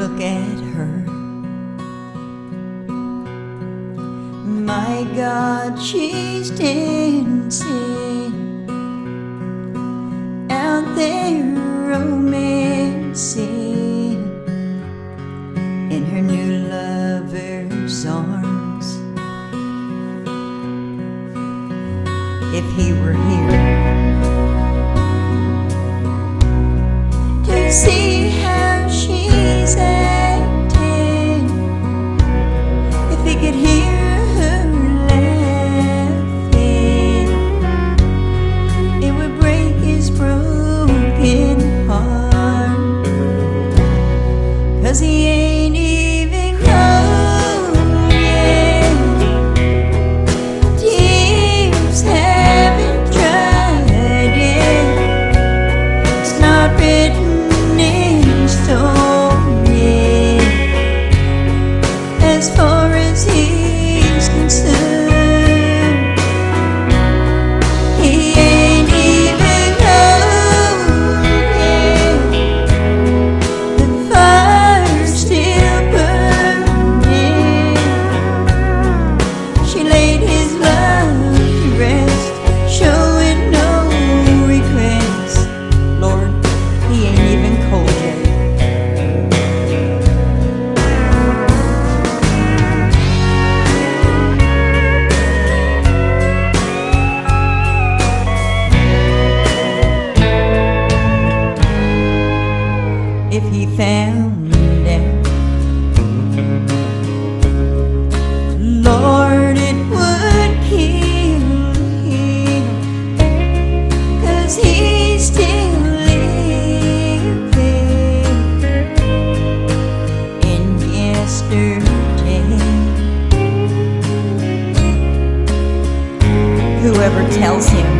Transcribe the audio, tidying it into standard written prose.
look at her. My God, she's dancing out there, romancing in her new lover's arms. If he were here to see how she's acting, if he could hear her laughing, it would break his broken heart. 'Cause he ain't even grown yet. Tears haven't dried yet. It's not written in stone yet. As far as he's concerned, he ain't even grown yet. The fire's still burning. She laid his love to rest, showing no regrets. Lord, he ain't even cold yet. If he found out, Lord, it would kill him. 'Cause he's still living in yesterday. Whoever tells him